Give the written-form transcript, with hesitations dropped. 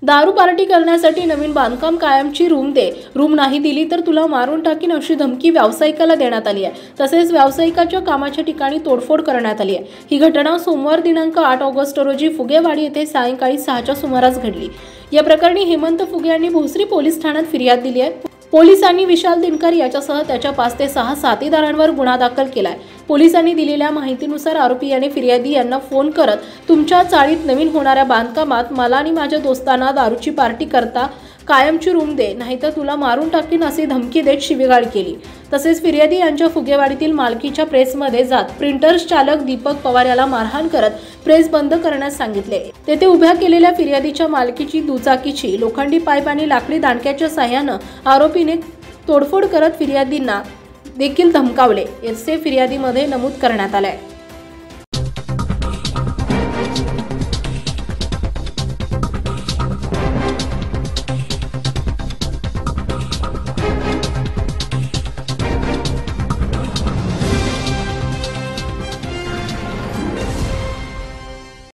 दारू पार्टी करण्यासाठी नवीन बांधकाम कायमची रूम दे, रूम नाही दिली तर तुला मारून टाकीन अशी धमकी व्यावसायिकाला देण्यात आली आहे। तसेच व्यावसायिकाच्या कामाच्या ठिकाणी तोडफोड करण्यात आली आहे। ही घटना सोमवार दिनांक 8 ऑगस्ट रोजी फुगेवाडी येथे सायंकाळी 6च्या सुमारास घडली। या प्रकरणी हेमंत फुगे यांनी भोसरी पोलीस ठाण्यात फिर्याद दिली आहे। पोलिसांनी विशाल दिनकर याच्यासह त्याच्या 5 ते 6 साथीदारांवर गुन्हा दाखल केलाय। पोलिसांनी दिलेल्या माहितीनुसार आरोपी याने फिर्यादी यांना फोन करत तुमच्या चाळीत नवीन होणाऱ्या बांधकामात मला आणि माझ्या दोस्तांना दारूची पार्टी करता कायमची रूम दे, नाहीतर तुला मारून टाकीन अशी धमकी देत शिवीगाळ केली। तसेच फिर्यादी यांच्या फुगेवाडीतील मालकीच्या प्रेसमध्ये जात प्रिंटर्स चालक दीपक पवार याला मारहाण करत प्रेस बंद करण्यास सांगितले। तेथे उभ्या केलेल्या फिर्यादीच्या मालकीची दुचाकीची लोखंडी पाईप आणि लाकडी दांडक्याच्या सहाय्याने आरोपीने तोडफोड करत फिर्यादींना देखील धमकावले, असे फिर्यादीमध्ये नमूद करण्यात आले आहे।